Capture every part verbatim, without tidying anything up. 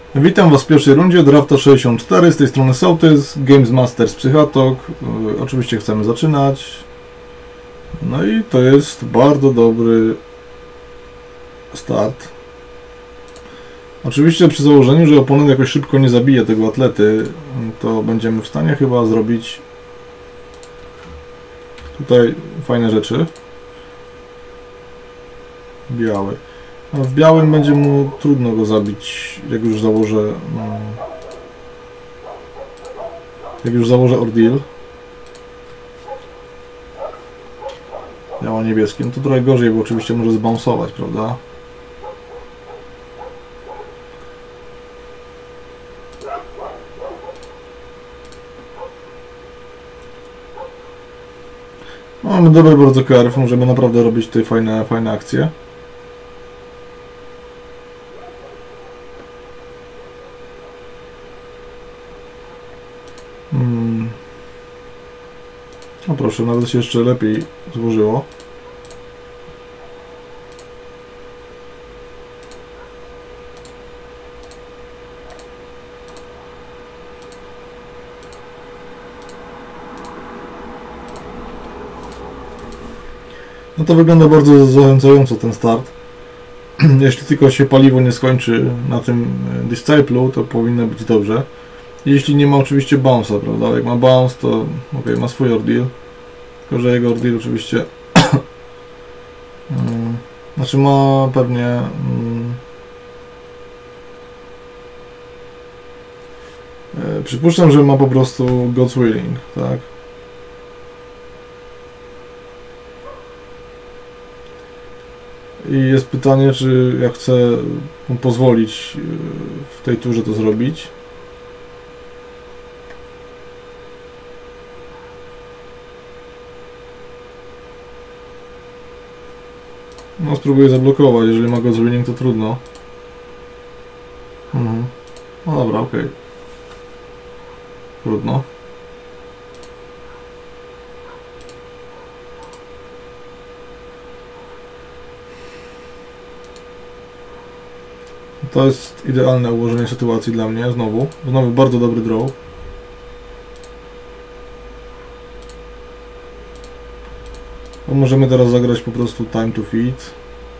Witam Was w pierwszej rundzie Drafta sześćdziesiąt cztery, z tej strony Sołtys, Games Masters Psychatok. Yy, oczywiście chcemy zaczynać. No i to jest bardzo dobry start. Oczywiście przy założeniu, że oponent jakoś szybko nie zabije tego atlety, to będziemy w stanie chyba zrobić tutaj fajne rzeczy. Biały. No w białym będzie mu trudno go zabić, jak już założę no, jak już założę ordeal. Biało niebieskim, to trochę gorzej, bo oczywiście może zbounsować, prawda? No, mamy dobry bardzo curve, możemy naprawdę robić tutaj fajne, fajne akcje. Hmm. No proszę, nawet się jeszcze lepiej złożyło. No to wygląda bardzo zachęcająco ten start. Jeśli tylko się paliwo nie skończy na tym Disciplu, to powinno być dobrze. Jeśli nie ma oczywiście bounce'a, prawda? Jak ma bounce, to ok, ma swój ordeal. Tylko że jego ordeal oczywiście hmm, znaczy ma pewnie hmm, e, przypuszczam, że ma po prostu God's Willing, tak? I jest pytanie, czy ja chcę mu pozwolić w tej turze to zrobić. No, spróbuję zablokować, jeżeli ma God's Willing, to trudno. Mhm. No dobra, okej. Okay. Trudno. To jest idealne ułożenie sytuacji dla mnie, znowu. Znowu bardzo dobry draw. No, możemy teraz zagrać po prostu time to feed.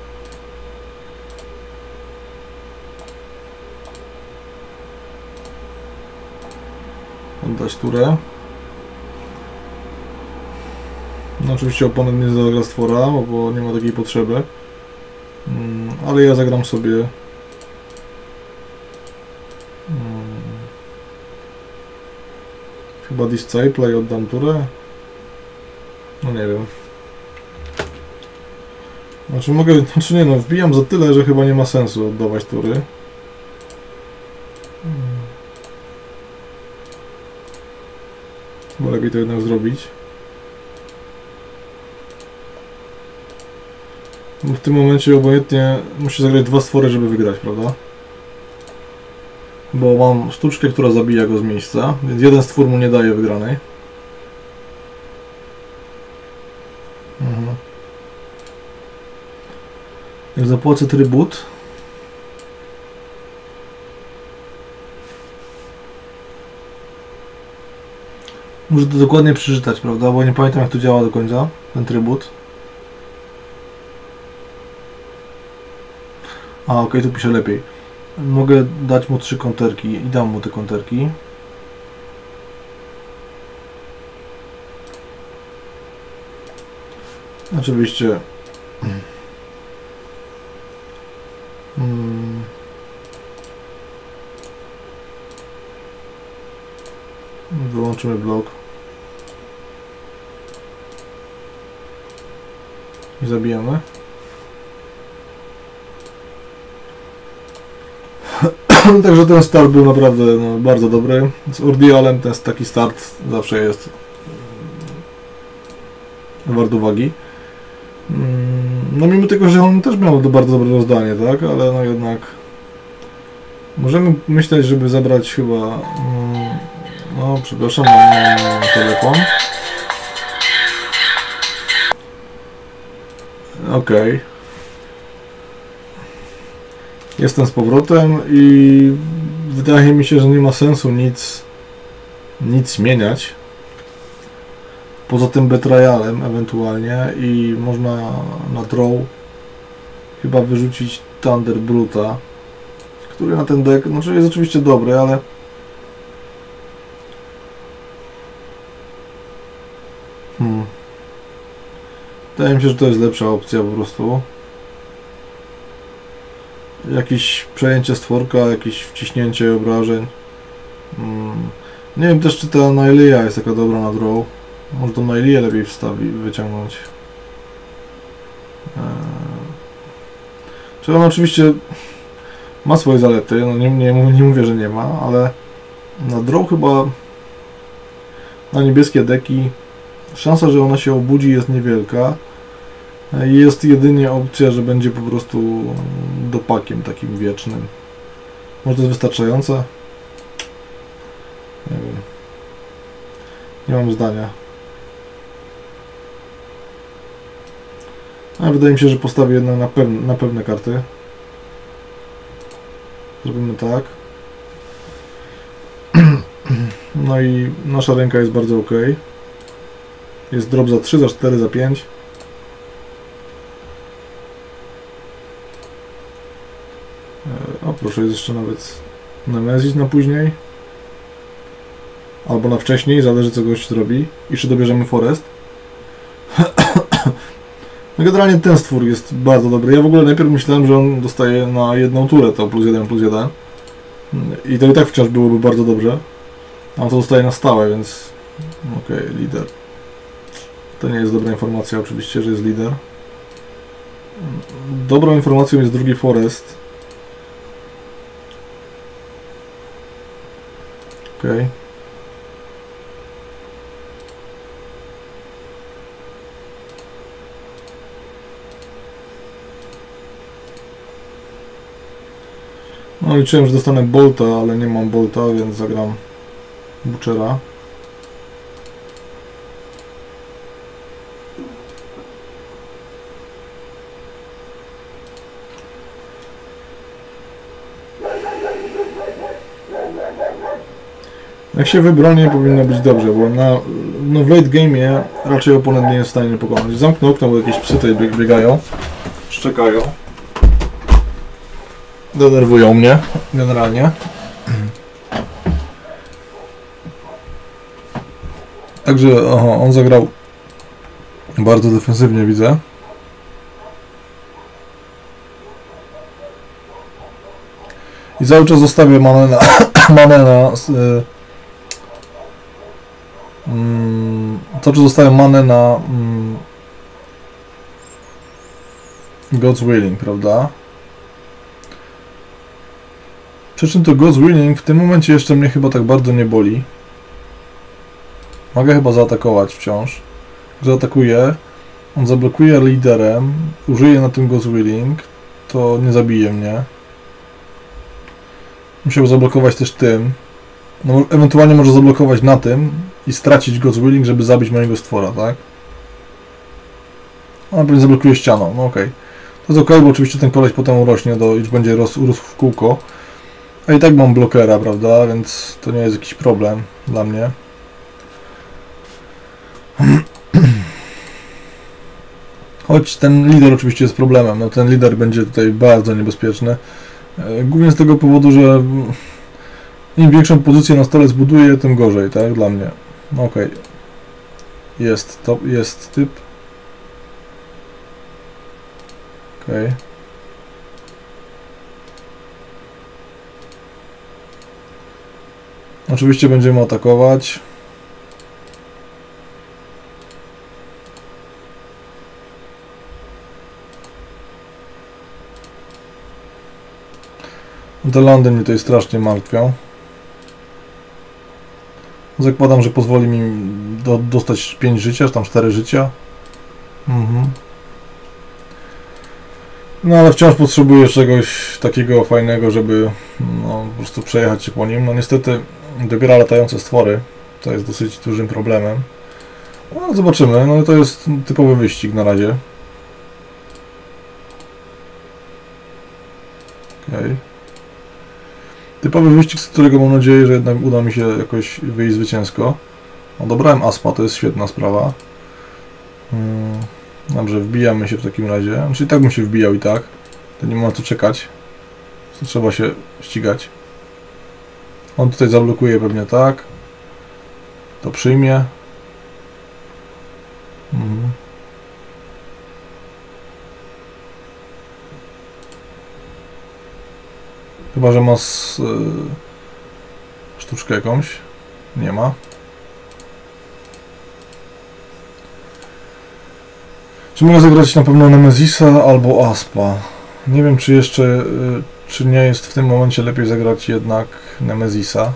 Oddać turę. No oczywiście oponent nie zagra stwora, bo nie ma takiej potrzeby. Hmm, ale ja zagram sobie hmm, chyba Disciple i oddam turę. No nie wiem. Znaczy mogę, znaczy nie no, wbijam za tyle, że chyba nie ma sensu oddawać tury. Hmm. Chyba lepiej to jednak zrobić. Bo w tym momencie obojętnie musi zagrać dwa stwory, żeby wygrać, prawda? Bo mam sztuczkę, która zabija go z miejsca, więc jeden stwór mu nie daje wygranej. Mhm. Jak zapłacę trybut, muszę to dokładnie przeczytać, prawda? Bo nie pamiętam, jak to działa do końca, ten trybut. A, ok, tu piszę lepiej. Mogę dać mu trzy konterki i dam mu te konterki. Oczywiście hmm. Wyłączymy blok i zabijamy. Także ten start był naprawdę no, bardzo dobry. Z ordealem ten taki start zawsze jest wart uwagi. No mimo tego, że on też miał bardzo dobre rozdanie, tak? Ale no jednak możemy myśleć, żeby zabrać chyba no przepraszam, mam telefon. Okej. Okay. Jestem z powrotem i wydaje mi się, że nie ma sensu nic, nic zmieniać. Poza tym betrayalem ewentualnie i można na draw chyba wyrzucić Thunder Bruta, który na ten deck, znaczy jest oczywiście dobry, ale hmm. wydaje mi się, że to jest lepsza opcja po prostu. Jakieś przejęcie stworka, jakieś wciśnięcie obrażeń. Hmm. Nie wiem też, czy ta Nailia jest taka dobra na draw. Może to Nailię lepiej wstawi, wyciągnąć. Eee. Czy on oczywiście ma swoje zalety, no nie, nie, nie mówię, że nie ma, ale na draw chyba na niebieskie deki szansa, że ona się obudzi, jest niewielka. Jest jedynie opcja, że będzie po prostu dopakiem takim wiecznym. Może to jest wystarczające? Nie wiem. Nie mam zdania. A wydaje mi się, że postawię jednak na, pewn na pewne karty. Zrobimy tak. No i nasza ręka jest bardzo ok. Jest drop za trzy, za cztery, za pięć. O proszę, jest jeszcze nawet Nemesis na później. Albo na wcześniej, zależy co gość zrobi. I czy dobierzemy Forest. No generalnie ten stwór jest bardzo dobry. Ja w ogóle najpierw myślałem, że on dostaje na jedną turę to plus jeden, plus jeden. I to i tak wciąż byłoby bardzo dobrze. A on to dostaje na stałe, więc... Okej, okay, lider. To nie jest dobra informacja oczywiście, że jest lider. Dobrą informacją jest drugi Forest. Okej. Okay. No liczyłem, że dostanę Bolta, ale nie mam Bolta, więc zagram Butchera. Jak się wybronię, powinno być dobrze, bo na, no w late game'ie raczej oponent nie jest w stanie mnie pokonać. Zamknę okno, bo jakieś psy tutaj biegają, szczekają. Denerwują mnie generalnie. Także aha, on zagrał bardzo defensywnie, widzę. I cały czas zostawię manę na, manę na y, mm, cały czas zostawię manę na mm, God's Willing, prawda? Przy czym to God's Willing w tym momencie jeszcze mnie chyba tak bardzo nie boli. Mogę chyba zaatakować wciąż. Zaatakuję, on zablokuje liderem, użyje na tym God's Willing, to nie zabije mnie. Musiał zablokować też tym. No, ewentualnie może zablokować na tym i stracić God's Willing, żeby zabić mojego stwora, tak? On pewnie zablokuje ścianą, no okej. Okay. To jest ok, bo oczywiście ten koleś potem urośnie, do, już będzie rósł, rósł w kółko. A i tak mam blokera, prawda, więc to nie jest jakiś problem dla mnie. Choć ten lider oczywiście jest problemem, no ten lider będzie tutaj bardzo niebezpieczny. Głównie z tego powodu, że im większą pozycję na stole zbuduję, tym gorzej, tak, dla mnie. Okej. Okay. Jest, to jest typ. Okej. Okay. Oczywiście będziemy atakować. Te landy mnie tutaj strasznie martwią. Zakładam, że pozwoli mi do, dostać pięć życia, czy tam cztery życia. Mhm. No ale wciąż potrzebuję czegoś takiego fajnego, żeby no, po prostu przejechać się po nim. No niestety dobiera latające stwory, to jest dosyć dużym problemem. No zobaczymy, no to jest typowy wyścig na razie. Okej. Typowy wyścig, z którego mam nadzieję, że jednak uda mi się jakoś wyjść zwycięsko. No, dobrałem Aspa, to jest świetna sprawa. Hmm. Dobrze, wbijamy się w takim razie. Znaczy i tak bym się wbijał i tak. To nie ma co czekać. To trzeba się ścigać. On tutaj zablokuje pewnie tak. To przyjmie. Mhm. Chyba, że ma z, y, sztuczkę jakąś. Nie ma. Czy mogę zagrać na pewno Nemezisa albo Aspa? Nie wiem, czy jeszcze, y, czy nie jest w tym momencie lepiej zagrać jednak Nemezisa.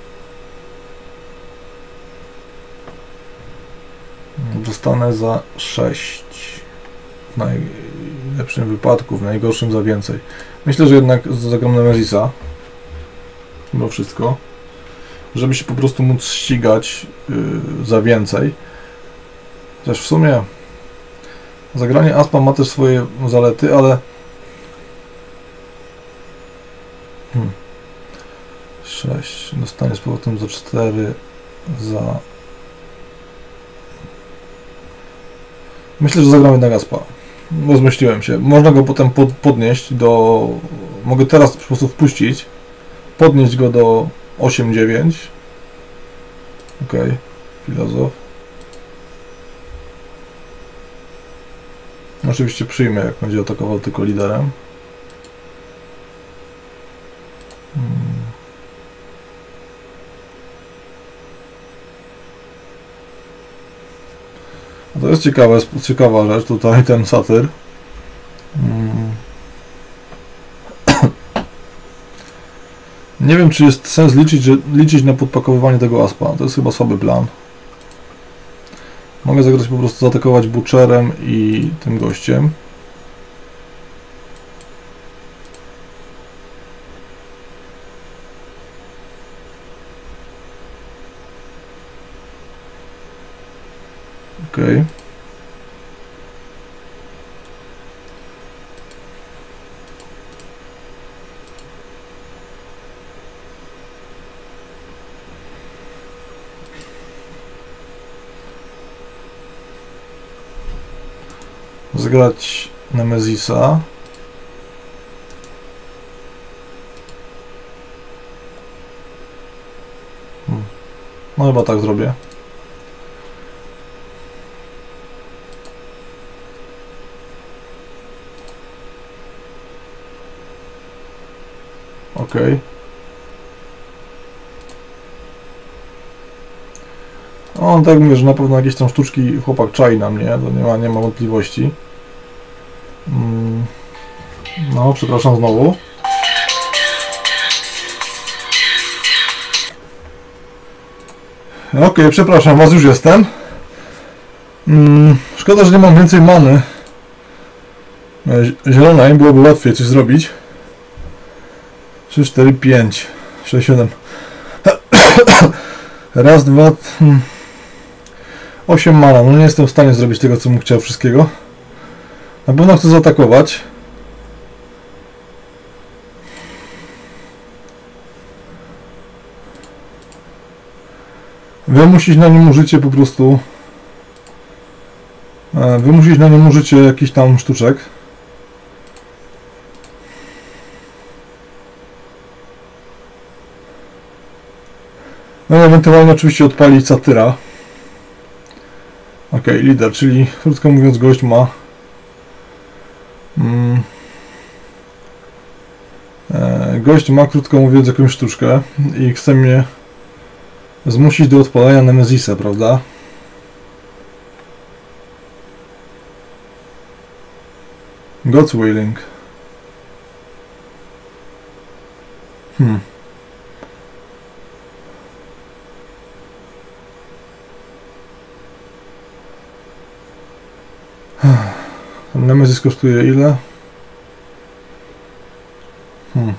Dostanę za sześć. W najlepszym wypadku, w najgorszym za więcej. Myślę, że jednak zagram Nemezisa. Mimo wszystko. Żeby się po prostu móc ścigać yy, za więcej. Chociaż w sumie zagranie Aspa ma też swoje zalety, ale hmm. sześć. Dostanie z powrotem za cztery. Za... Myślę, że zagram jednak Aspa. Rozmyśliłem się. Można go potem pod, podnieść do... Mogę teraz po prostu wpuścić. Podnieść go do osiem dziewięć. Ok. Filozof. Oczywiście przyjmę, jak będzie atakował tylko liderem. Hmm. To jest ciekawe, ciekawa rzecz tutaj, ten satyr. Hmm. Nie wiem, czy jest sens liczyć, że, liczyć na podpakowywanie tego Aspa. To jest chyba słaby plan. Mogę zagrać po prostu, zaatakować Butcherem i tym gościem. Ok. Zagrać Nemezisa. Hmm. No chyba tak zrobię. Ok. On tak mówię, że na pewno jakieś tam sztuczki chłopak czai na mnie, to nie ma, nie ma wątpliwości. Mm. No, przepraszam znowu. Ok, przepraszam was, już jestem. Mm. Szkoda, że nie mam więcej many zielonej, byłoby łatwiej coś zrobić. trzy, cztery, pięć, sześć, siedem. Raz, dwa, hmm. osiem mana. No nie jestem w stanie zrobić tego, co bym chciał, wszystkiego. Na pewno chcę zaatakować. Wymusić na nim użycie po prostu. Wymusić na nim użycie jakichś tam sztuczek. No i ewentualnie oczywiście odpalić satyra. Ok, lider, czyli krótko mówiąc gość ma mm, e, gość ma krótko mówiąc jakąś sztuczkę i chce mnie zmusić do odpalania Nemezisa, prawda? God's Willing. Hmm. Nemezis kosztuje ile? Hmm.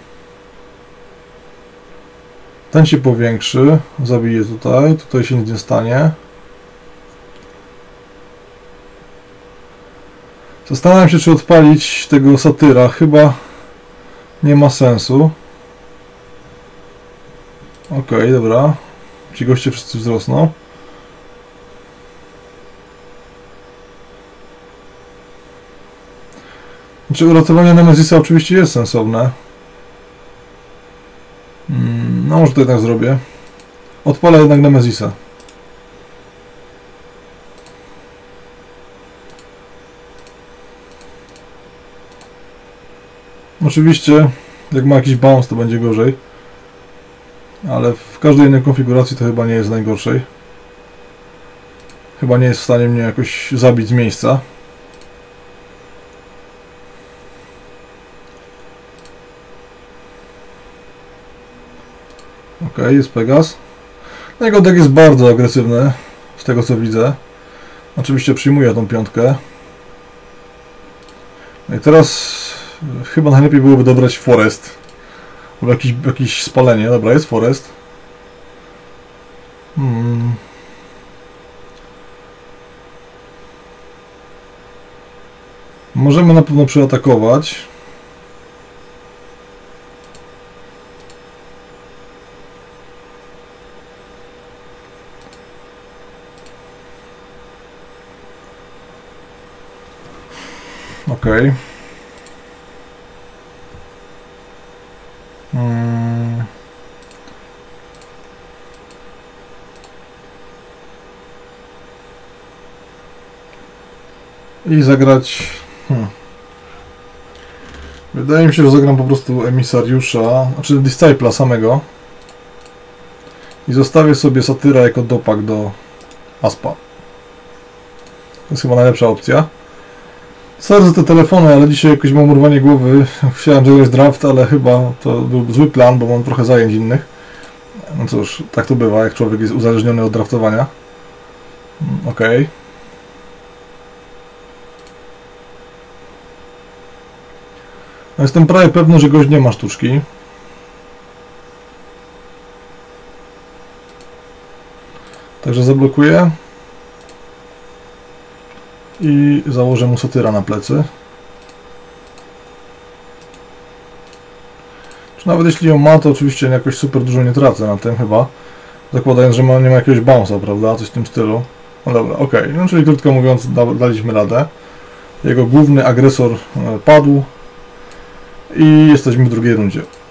Ten się powiększy, zabije tutaj, tutaj się nic nie stanie. Zastanawiam się, czy odpalić tego satyra, chyba nie ma sensu. Okej, okay, dobra. Ci goście wszyscy wzrosną. Znaczy uratowanie Nemezisa oczywiście jest sensowne. Hmm, no może to jednak zrobię. Odpalę jednak Nemezisa. Oczywiście, jak ma jakiś bounce, to będzie gorzej. Ale w każdej innej konfiguracji to chyba nie jest najgorszej. Chyba nie jest w stanie mnie jakoś zabić z miejsca. Ok, jest Pegas. No jego deck jest bardzo agresywny, z tego co widzę. Oczywiście przyjmuję tą piątkę. No i teraz chyba najlepiej byłoby dobrać Forest. Albo jakieś, jakieś spalenie. Dobra, jest Forest. Hmm. Możemy na pewno przeatakować. Okej. Okay. Hmm. I zagrać... Hmm. Wydaje mi się, że zagram po prostu emisariusza, znaczy Discipla samego. I zostawię sobie Satyra jako dopak do Aspa. To jest chyba najlepsza opcja. Sorry za te telefony, ale dzisiaj jakoś mam urwanie głowy. Chciałem zagrać draft, ale chyba to był zły plan, bo mam trochę zajęć innych. No cóż, tak to bywa, jak człowiek jest uzależniony od draftowania. Okej. Okay. No jestem prawie pewny, że gość nie ma sztuczki. Także zablokuję. I założę mu Satyra na plecy. Czy nawet jeśli ją ma, to oczywiście jakoś super dużo nie tracę na tym chyba. Zakładając, że ma, nie ma jakiegoś bounce'a, prawda? Coś w tym stylu. No dobra, okej. Okay. No czyli krótko mówiąc, da, daliśmy radę. Jego główny agresor padł. I jesteśmy w drugiej rundzie.